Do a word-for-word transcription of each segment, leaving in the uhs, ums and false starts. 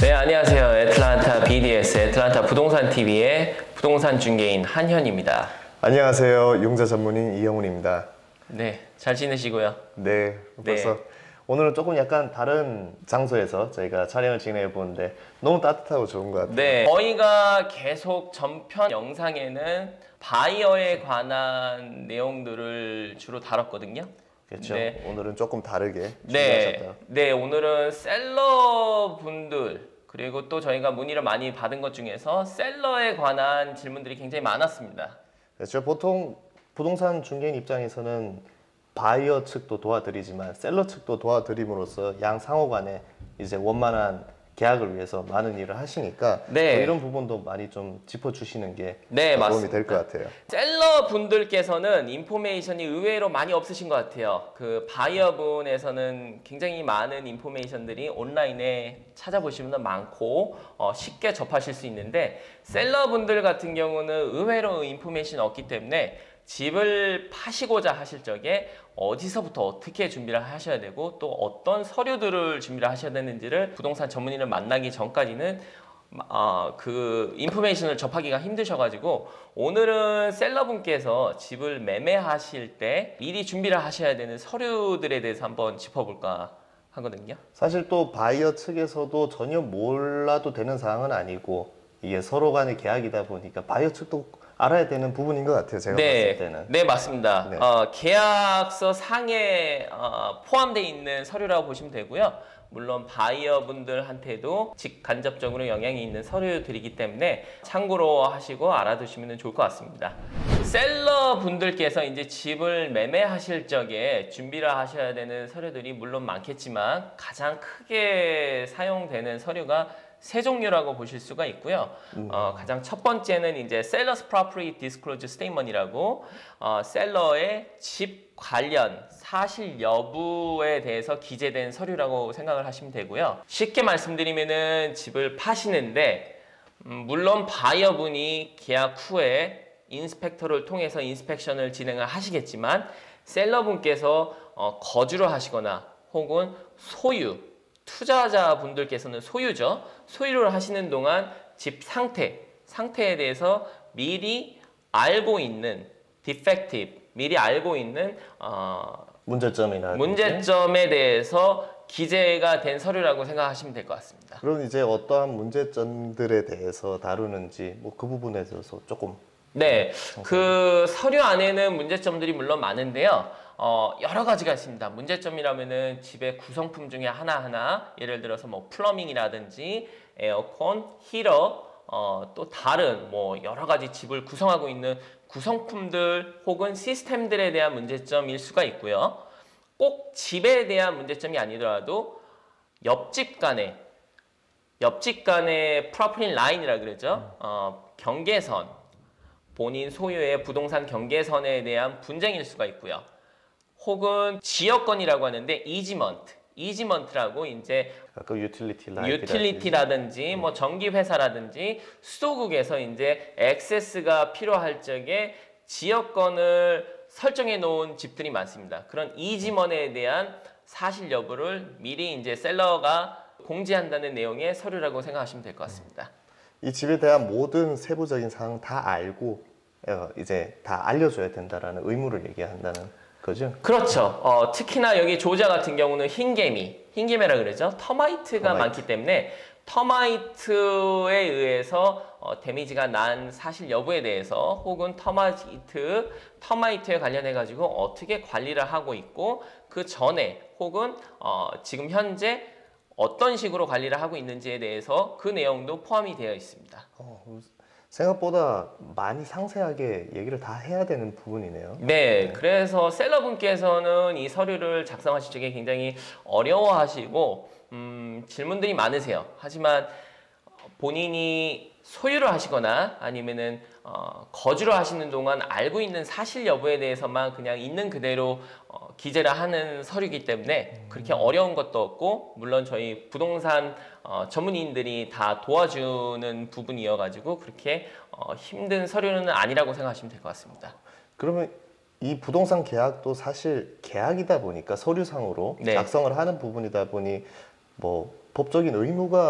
네, 안녕하세요. 애틀란타 비디에스 애틀란타 부동산 티비의 부동산 중개인 한현입니다. 안녕하세요. 융자 전문인 이영훈입니다. 네, 잘 지내시고요. 네, 벌써 네. 오늘은 조금 약간 다른 장소에서 저희가 촬영을 진행해 보는데 너무 따뜻하고 좋은 것 같아요. 네, 저희가 계속 전편 영상에는 바이어에 관한 내용들을 주로 다뤘거든요. 그렇죠. 네. 오늘은 조금 다르게 네, 준비하셨다. 네, 오늘은 셀러 분들 그리고 또 저희가 문의를 많이 받은 것 중에서 셀러에 관한 질문들이 굉장히 많았습니다. 그렇죠. 보통 부동산 중개인 입장에서는 바이어 측도 도와드리지만 셀러 측도 도와드림으로써 양 상호 간에 이제 원만한 계약을 위해서 많은 일을 하시니까 네. 이런 부분도 많이 좀 짚어주시는 게 네, 도움이 될 것 같아요. 셀러 분들께서는 인포메이션이 의외로 많이 없으신 것 같아요. 그 바이어 분에서는 굉장히 많은 인포메이션들이 온라인에 찾아보시면 많고 어, 쉽게 접하실 수 있는데 셀러 분들 같은 경우는 의외로 인포메이션이 없기 때문에 집을 파시고자 하실 적에 어디서부터 어떻게 준비를 하셔야 되고 또 어떤 서류들을 준비를 하셔야 되는지를 부동산 전문인을 만나기 전까지는 어, 그 인포메이션을 접하기가 힘드셔가지고 오늘은 셀러분께서 집을 매매하실 때 미리 준비를 하셔야 되는 서류들에 대해서 한번 짚어볼까 하거든요. 사실 또 바이어 측에서도 전혀 몰라도 되는 사항은 아니고 이게 서로 간의 계약이다 보니까 바이어 측도 알아야 되는 부분인 것 같아요. 제가 네, 봤을 때는. 네, 맞습니다. 네. 어, 계약서 상에 어, 포함되어 있는 서류라고 보시면 되고요. 물론 바이어 분들한테도 직간접적으로 영향이 있는 서류들이기 때문에 참고로 하시고 알아두시면 좋을 것 같습니다. 셀러 분들께서 이제 집을 매매하실 적에 준비를 하셔야 되는 서류들이 물론 많겠지만 가장 크게 사용되는 서류가 세 종류라고 보실 수가 있고요. 음. 어, 가장 첫 번째는 이제 Seller's Property Disclosure Statement이라고 어, 셀러의 집 관련 사실 여부에 대해서 기재된 서류라고 생각을 하시면 되고요. 쉽게 말씀드리면은 집을 파시는데 음, 물론 바이어분이 계약 후에 인스펙터를 통해서 인스펙션을 진행을 하시겠지만 셀러분께서 어, 거주를 하시거나 혹은 소유 투자자분들께서는 소유죠. 소유를 하시는 동안 집 상태, 상태에 대해서 미리 알고 있는 defective, 미리 알고 있는 어, 문제점이나 문제점에 대해서 기재가 된 서류라고 생각하시면 될 것 같습니다. 그럼 이제 어떠한 문제점들에 대해서 다루는지 뭐 그 부분에 대해서 조금 네, 그 서류 안에는 문제점들이 물론 많은데요. 어, 여러 가지가 있습니다. 문제점이라면은 집의 구성품 중에 하나하나 예를 들어서 뭐 플러밍이라든지 에어컨, 히터, 어, 또 다른 뭐 여러 가지 집을 구성하고 있는 구성품들 혹은 시스템들에 대한 문제점일 수가 있고요. 꼭 집에 대한 문제점이 아니더라도 옆집 간의 옆집 간의 프로퍼티 라인이라 그러죠. 어, 경계선, 본인 소유의 부동산 경계선에 대한 분쟁일 수가 있고요. 혹은 지역권이라고 하는데 이지먼트, 이지먼트라고 이제 그 유틸리티 유틸리티라든지 뭐 전기 회사라든지 수도국에서 이제 액세스가 필요할 적에 지역권을 설정해 놓은 집들이 많습니다. 그런 이지먼에 대한 사실 여부를 미리 이제 셀러가 공지한다는 내용의 서류라고 생각하시면 될 것 같습니다. 이 집에 대한 모든 세부적인 사항 다 알고 이제 다 알려줘야 된다라는 의무를 얘기한다는 거죠? 그렇죠. 어, 특히나 여기 조지아 같은 경우는 흰개미, 흰개미라 그러죠. 터마이트가 터마이트. 많기 때문에 터마이트에 의해서 어, 데미지가 난 사실 여부에 대해서 혹은 터마이트, 터마이트에 관련해 가지고 어떻게 관리를 하고 있고 그 전에 혹은 어, 지금 현재 어떤 식으로 관리를 하고 있는지에 대해서 그 내용도 포함이 되어 있습니다. 어, 생각보다 많이 상세하게 얘기를 다 해야 되는 부분이네요. 네, 네. 그래서 셀러분께서는 이 서류를 작성하실 적에 굉장히 어려워하시고 음, 질문들이 많으세요. 하지만 본인이 소유를 하시거나 아니면은 어, 거주를 하시는 동안 알고 있는 사실 여부에 대해서만 그냥 있는 그대로 어, 기재를 하는 서류이기 때문에 그렇게 어려운 것도 없고 물론 저희 부동산 어, 전문인들이 다 도와주는 부분이어가지고 그렇게 어, 힘든 서류는 아니라고 생각하시면 될 것 같습니다. 그러면 이 부동산 계약도 사실 계약이다 보니까 서류상으로 네. 작성을 하는 부분이다 보니 뭐 법적인 의무가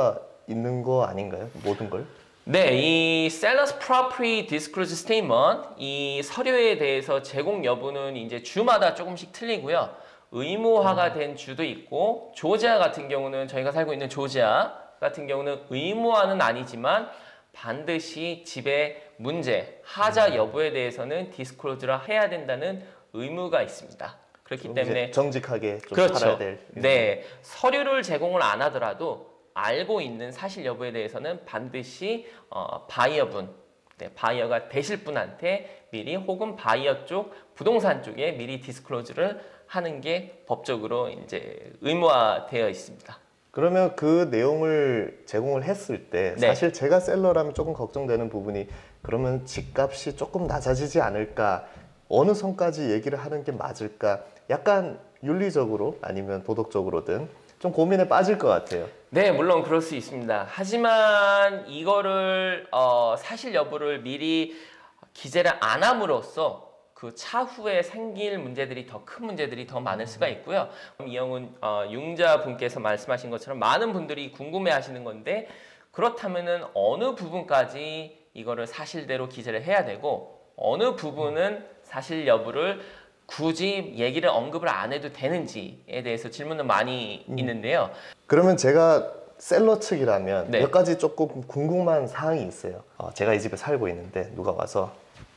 있는 거 아닌가요? 모든 걸? 네, 이 Seller's Property Disclosure Statement, 이 서류에 대해서 제공 여부는 이제 주마다 조금씩 틀리고요. 의무화가 된 주도 있고, 조지아 같은 경우는 저희가 살고 있는 조지아 같은 경우는 의무화는 아니지만 반드시 집의 문제, 하자 여부에 대해서는 디스클로즈를 해야 된다는 의무가 있습니다. 그렇기 때문에 정직하게 좀 그렇죠. 살아야 될. 네, 서류를 제공을 안 하더라도 알고 있는 사실 여부에 대해서는 반드시 어, 바이어분, 네, 바이어가 되실 분한테 미리 혹은 바이어 쪽 부동산 쪽에 미리 디스클로즈를 하는 게 법적으로 이제 의무화되어 있습니다. 그러면 그 내용을 제공을 했을 때 네. 사실 제가 셀러라면 조금 걱정되는 부분이 그러면 집값이 조금 낮아지지 않을까? 어느 선까지 얘기를 하는 게 맞을까? 약간 윤리적으로 아니면 도덕적으로든 좀 고민에 빠질 것 같아요. 네, 물론 그럴 수 있습니다. 하지만 이거를 어, 사실 여부를 미리 기재를 안 함으로써 그 차후에 생길 문제들이 더 큰 문제들이 더 많을 수가 있고요. 이영훈 어, 융자분께서 말씀하신 것처럼 많은 분들이 궁금해하시는 건데 그렇다면은 어느 부분까지 이거를 사실대로 기재를 해야 되고 어느 부분은 사실 여부를 굳이 얘기를 언급을 안 해도 되는지에 대해서 질문은 많이 음. 있는데요. 그러면 제가 셀러 측이라면 네. 몇 가지 조금 궁금한 사항이 있어요. 어, 제가 이 집에 살고 있는데 누가 와서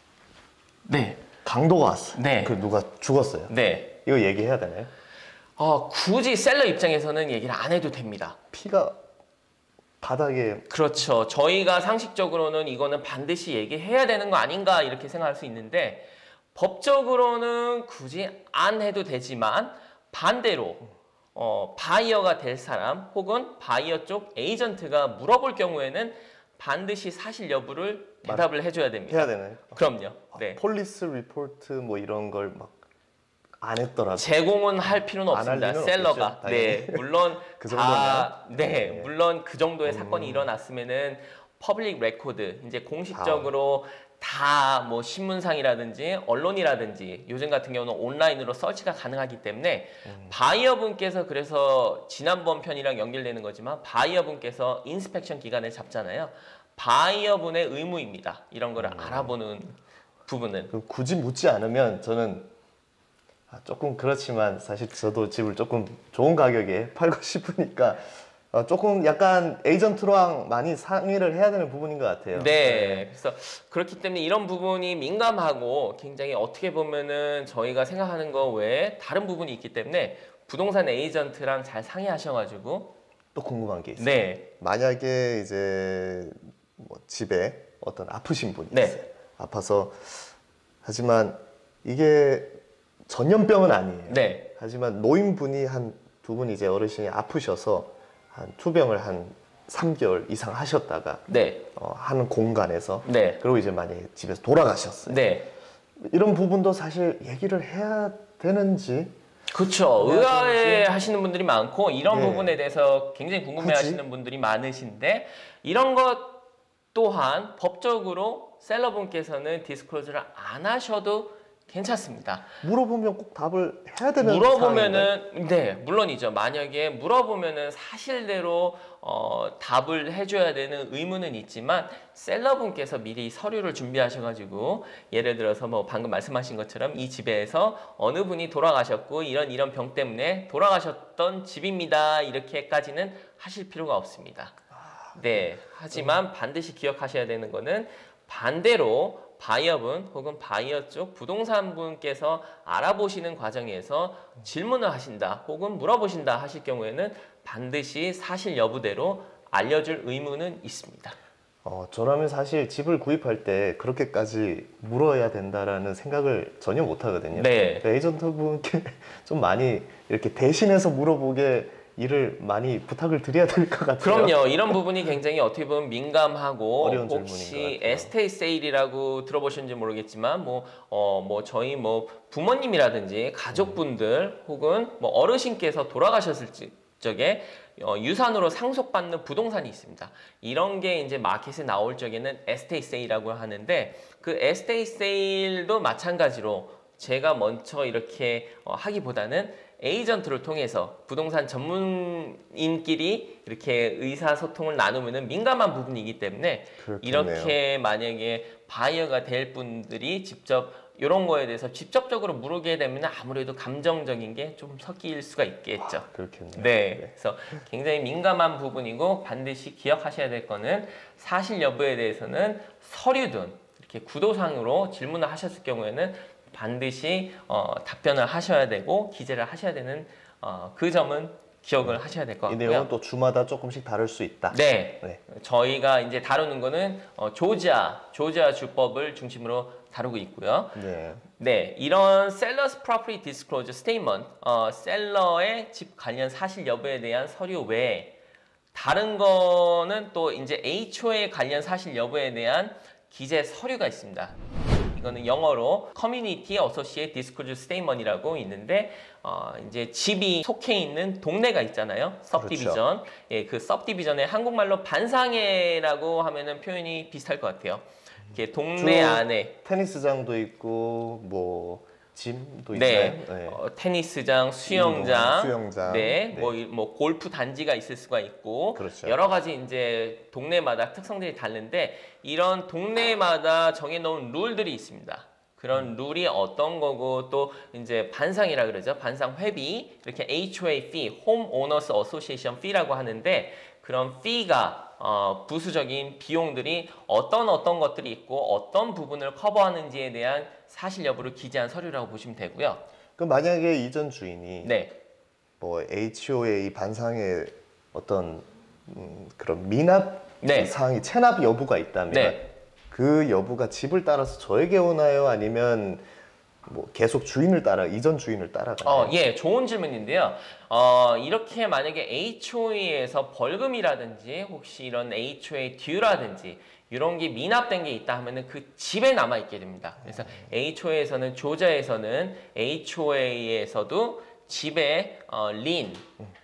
네. 강도가 왔어. 네. 그 누가 죽었어요. 네. 이거 얘기해야 되나요? 어, 굳이 셀러 입장에서는 얘기를 안 해도 됩니다. 피가 바닥에 그렇죠. 저희가 상식적으로는 이거는 반드시 얘기해야 되는 거 아닌가 이렇게 생각할 수 있는데 법적으로는 굳이 안 해도 되지만 반대로 어, 바이어가 될 사람 혹은 바이어 쪽 에이전트가 물어볼 경우에는 반드시 사실 여부를 대답을 해줘야 됩니다. 해야 되나요? 그럼요. 네. 폴리스 리포트 뭐 이런 걸 막 안 했더라도 제공은 할 필요는 안할 없습니다. 리는 셀러가. 없겠죠, 네, 물론 그 다, 네, 네. 물론 그 정도의 음. 사건이 일어났으면은 퍼블릭 레코드, 이제 공식적으로 다 뭐 신문상이라든지 언론이라든지 요즘 같은 경우는 온라인으로 서치가 가능하기 때문에 음. 바이어분께서 그래서 지난번 편이랑 연결되는 거지만 바이어분께서 인스펙션 기간을 잡잖아요. 바이어분의 의무입니다. 이런 거를 음. 알아보는 부분은. 그 굳이 묻지 않으면 저는 아, 조금 그렇지만 사실 저도 집을 조금 좋은 가격에 팔고 싶으니까 어, 조금 약간 에이전트랑 많이 상의를 해야 되는 부분인 것 같아요. 네, 그래서 그렇기 때문에 이런 부분이 민감하고 굉장히 어떻게 보면은 저희가 생각하는 거 외에 다른 부분이 있기 때문에 부동산 에이전트랑 잘 상의하셔가지고 또 궁금한 게 있어요. 네, 만약에 이제 뭐 집에 어떤 아프신 분이 네. 있어요. 아파서 하지만 이게 전염병은 아니에요. 네, 하지만 노인분이 한 두 분 이제 어르신이 아프셔서 한 투병을 한 삼 개월 이상 하셨다가 네, 어, 하는 공간에서 네, 그리고 이제 만약에 집에서 돌아가셨어요. 네. 이런 부분도 사실 얘기를 해야 되는지 그렇죠. 네, 의아해 하시는 분들이 많고 이런 네. 부분에 대해서 굉장히 궁금해 굳이? 하시는 분들이 많으신데 이런 것 또한 법적으로 셀러분께서는 디스클로즈를 안 하셔도 괜찮습니다. 물어보면 꼭 답을 해야 되는 상황인가요? 물어보면은 네 물론이죠. 만약에 물어보면은 사실대로 어, 답을 해줘야 되는 의무는 있지만 셀러분께서 미리 서류를 준비하셔가지고 예를 들어서 뭐 방금 말씀하신 것처럼 이 집에서 어느 분이 돌아가셨고 이런 이런 병 때문에 돌아가셨던 집입니다. 이렇게까지는 하실 필요가 없습니다. 네 하지만 반드시 기억하셔야 되는 거는 반대로 바이어분 혹은 바이어 쪽 부동산 분께서 알아보시는 과정에서 질문을 하신다 혹은 물어보신다 하실 경우에는 반드시 사실 여부대로 알려줄 의무는 있습니다. 어, 저라면 사실 집을 구입할 때 그렇게까지 물어야 된다라는 생각을 전혀 못 하거든요. 네. 에이전트분께 좀 많이 이렇게 대신해서 물어보게 일을 많이 부탁을 드려야 될 것 같아요. 그럼요. 이런 부분이 굉장히 어떻게 보면 민감하고 어려운 질문인 혹시 것 같아요. 에스테이 세일이라고 들어보셨는지 모르겠지만 뭐 어 뭐 저희 뭐 부모님이라든지 가족분들 혹은 뭐 어르신께서 돌아가셨을 적에 어, 유산으로 상속받는 부동산이 있습니다. 이런 게 이제 마켓에 나올 적에는 에스테이 세일이라고 하는데 그 에스테이 세일도 마찬가지로 제가 먼저 이렇게 어, 하기보다는 에이전트를 통해서 부동산 전문인끼리 이렇게 의사소통을 나누면은 민감한 부분이기 때문에 그렇겠네요. 이렇게 만약에 바이어가 될 분들이 직접 이런 거에 대해서 직접적으로 물게 되면 아무래도 감정적인 게 좀 섞일 수가 있겠죠. 아, 그렇겠네요. 네, 그래서 굉장히 민감한 부분이고 반드시 기억하셔야 될 거는 사실 여부에 대해서는 서류든 이렇게 구도상으로 질문을 하셨을 경우에는 반드시 어, 답변을 하셔야 되고 기재를 하셔야 되는 어, 그 점은 기억을 하셔야 될 것 이 같고요. 내용은 또 주마다 조금씩 다를 수 있다. 네, 네. 저희가 이제 다루는 거는 어, 조지아, 조지아 주법을 중심으로 다루고 있고요. 네. 네, 이런 Seller's Property Disclosure Statement, 어, 셀러의 집 관련 사실 여부에 대한 서류 외에 다른 거는 또 이제 에이치오에이 관련 사실 여부에 대한 기재 서류가 있습니다. 이거는 영어로 Community Associate Disclosure Statement이라고 있는데 어, 이제 집이 속해 있는 동네가 있잖아요. Subdivision. 그렇죠. 예, 그 Subdivision의 한국말로 반상회라고 하면은 표현이 비슷할 것 같아요. 이렇게 동네 주- 안에 테니스장도 있고 뭐 짐도 네, 있나요? 네. 어, 테니스장, 수영장, 운동장, 수영장. 네, 네. 뭐, 이- 뭐 골프 단지가 있을 수가 있고 그렇죠. 여러 가지 이제 동네마다 특성들이 다른데 이런 동네마다 정해놓은 룰들이 있습니다. 그런 음. 룰이 어떤 거고 또 이제 반상이라 그러죠. 반상 회비 이렇게 에이치오에이 fee, Home Owners Association fee라고 하는데 그런 fee가 어, 부수적인 비용들이 어떤 어떤 것들이 있고 어떤 부분을 커버하는지에 대한 사실 여부를 기재한 서류라고 보시면 되고요. 그럼 만약에 이전 주인이 네, 뭐 에이치오에이 반상의 어떤 음, 그런 미납 네. 사항이 체납 여부가 있다면 네. 그 여부가 집을 따라서 저에게 오나요? 아니면 뭐 계속 주인을 따라 이전 주인을 따라가나요? 어, 예, 좋은 질문인데요. 어, 이렇게 만약에 에이치오에이에서 벌금이라든지 혹시 이런 에이치오에이 듀라든지 이런 게 미납된 게 있다 하면은 그 집에 남아 있게 됩니다. 그래서 에이치오에이에서는 조자에서는 에이치오에이에서도 집에 어, 린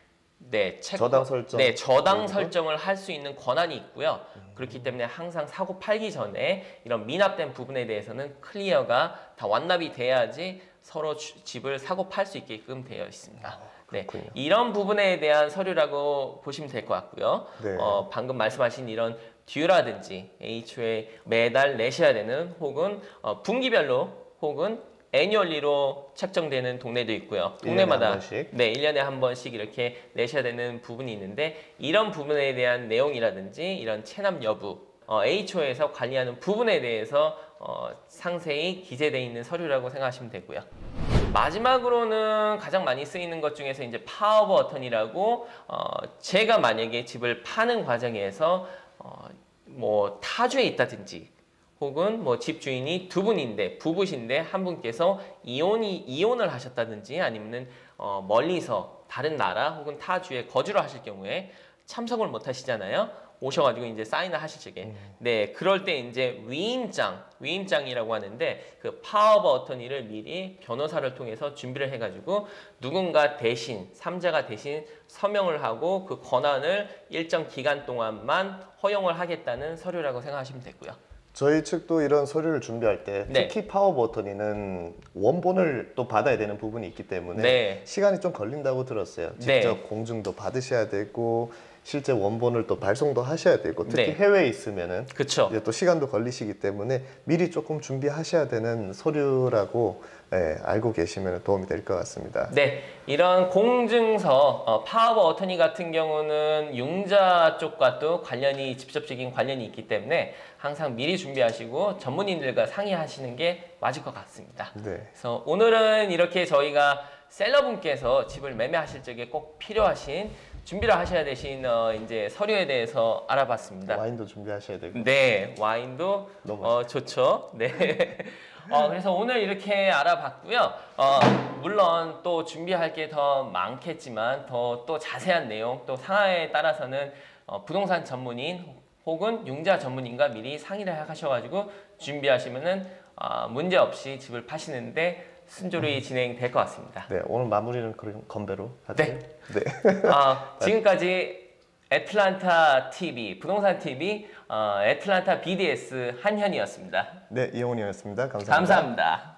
네, 채권, 저당 설정. 네, 저당 그리고? 설정을 할 수 있는 권한이 있고요. 음. 그렇기 때문에 항상 사고 팔기 전에 이런 미납된 부분에 대해서는 클리어가 다 완납이 돼야지 서로 주- 집을 사고 팔 수 있게끔 되어 있습니다. 네, 아, 그렇군요. 이런 부분에 대한 서류라고 보시면 될 것 같고요. 네. 어, 방금 말씀하신 이런 듀라든지 에이치오에이 매달 내셔야 되는 혹은 어, 분기별로 혹은 애뉴얼리로 책정되는 동네도 있고요. 일 년에 한 동네마다 번씩? 네, 일 년에 한 번씩 이렇게 내셔야 되는 부분이 있는데 이런 부분에 대한 내용이라든지 이런 체납 여부 어, 에이치오에이에서 관리하는 부분에 대해서 어, 상세히 기재되어 있는 서류라고 생각하시면 되고요. 마지막으로는 가장 많이 쓰이는 것 중에서 이제 파워 오브 어터니라고 어, 제가 만약에 집을 파는 과정에서 어, 뭐 타주에 있다든지 혹은 뭐 집주인이 두 분인데 부부신데 한 분께서 이혼이 이혼을 하셨다든지 아니면은 어, 멀리서 다른 나라 혹은 타주에 거주를 하실 경우에 참석을 못 하시잖아요. 오셔가지고 이제 사인을 하실 적에 음. 네 그럴 때 이제 위임장 위임장이라고 하는데 그 파워 오브 어터니를 미리 변호사를 통해서 준비를 해가지고 누군가 대신 삼자가 대신 서명을 하고 그 권한을 일정 기간 동안만 허용을 하겠다는 서류라고 생각하시면 되고요. 저희 측도 이런 서류를 준비할 때 네. 특히 파워 버터니는 원본을 또 받아야 되는 부분이 있기 때문에 네. 시간이 좀 걸린다고 들었어요. 네. 직접 공증도 받으셔야 되고 실제 원본을 또 발송도 하셔야 되고 특히 네. 해외에 있으면은 그렇죠. 이제 또 시간도 걸리시기 때문에 미리 조금 준비하셔야 되는 서류라고 예, 알고 계시면 도움이 될 것 같습니다. 네, 이런 공증서 어, 파워 오브 어터니 같은 경우는 융자 쪽과 또 관련이 직접적인 관련이 있기 때문에 항상 미리 준비하시고 전문인들과 상의하시는 게 맞을 것 같습니다. 네. 그래서 오늘은 이렇게 저희가 셀러분께서 집을 매매하실 적에 꼭 필요하신 준비를 하셔야 되신 어, 이제 서류에 대해서 알아봤습니다. 와인도 준비하셔야 되고. 네, 와인도 너무 어, 좋죠. 네. 어, 그래서 오늘 이렇게 알아봤고요. 어, 물론 또 준비할 게 더 많겠지만 더 또 자세한 내용 또 상황에 따라서는 어, 부동산 전문인 혹은 융자 전문인과 미리 상의를 하셔가지고 준비하시면은 어, 문제 없이 집을 파시는데 순조로이 진행될 것 같습니다. 네, 오늘 마무리는 그런 건배로 하죠. 네. 네. 어, 지금까지 애틀란타 티비 부동산 티비 어, 애틀란타 비디에스 한현이었습니다. 네, 이용훈이었습니다. 감사합니다. 감사합니다.